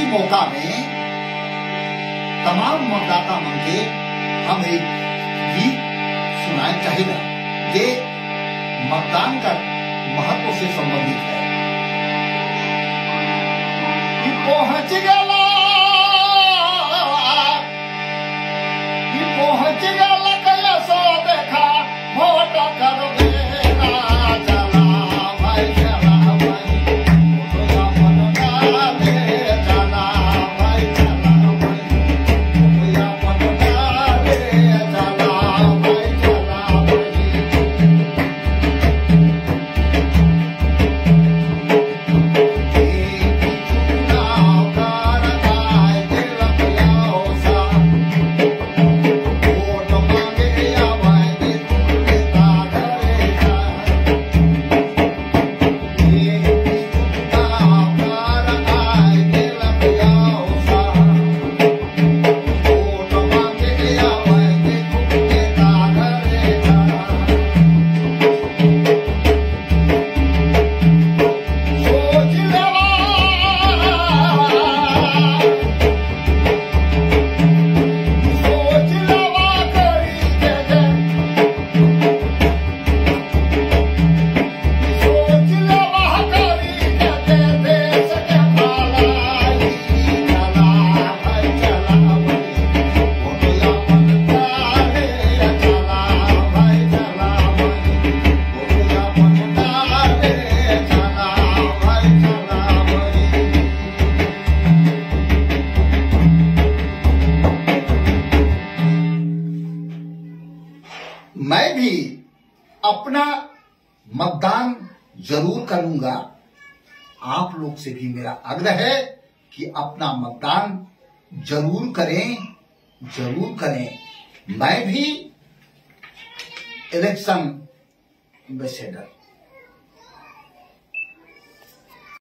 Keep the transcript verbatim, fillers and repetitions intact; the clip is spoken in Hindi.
इसी मौका में तमाम मतदाता मन के हम एक गीत सुनाए चाहेगा जे मतदान का महत्व से संबंधित है। कि पहुंच गला कि पहुंच गला कल सो देखा वोट कर देना चला भाई चला भाई मोटया पटना ले चला भाई चला भाई मोटया पटना ले चला भाई चला मैं भी अपना मतदान जरूर करूंगा। आप लोग से भी मेरा आग्रह है कि अपना मतदान जरूर करें, जरूर करें। मैं भी इलेक्शन एम्बेसडर